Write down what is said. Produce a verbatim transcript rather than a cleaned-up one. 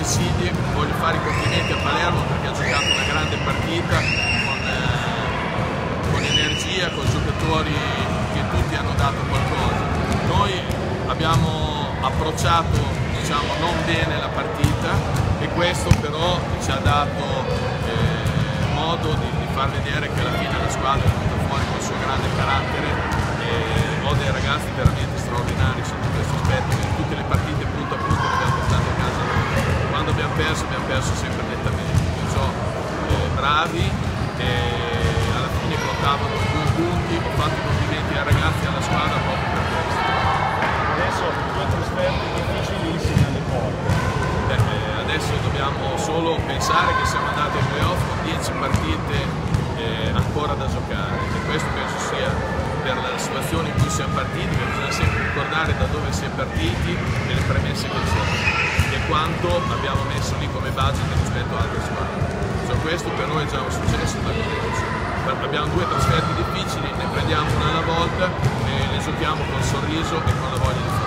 Sidi, voglio fare i complimenti a Palermo perché ha giocato una grande partita con, eh, con energia, con giocatori che tutti hanno dato qualcosa. Noi abbiamo approcciato, diciamo, non bene la partita e questo però ci ha dato eh, modo di, di far vedere che alla fine la squadra è venuta fuori con il suo grande carattere e ho dei ragazzi veramente straordinari sotto questo aspetto. In tutte le partite punto a punto le abbiamo portate a casa noi. Quando abbiamo perso abbiamo perso sempre nettamente, perciò eh, bravi e alla fine contavano due punti. Ho fatto i complimenti ai ragazzi e alla squadra proprio per questo. Adesso due trasferte difficilissime alle porte. Beh, eh, adesso dobbiamo solo pensare che siamo andati ai playoff con dieci partite eh, ancora da giocare e questo penso sia per la situazione in cui siamo partiti, che bisogna sempre ricordare da dove si è partiti e le premesse che c'erano e quanto abbiamo messo lì come budget rispetto a altre squadre. Cioè, questo per noi è già un successo da goderci. Abbiamo due trasferte difficili, ne prendiamo una alla volta e le giochiamo con sorriso e con la voglia di fare.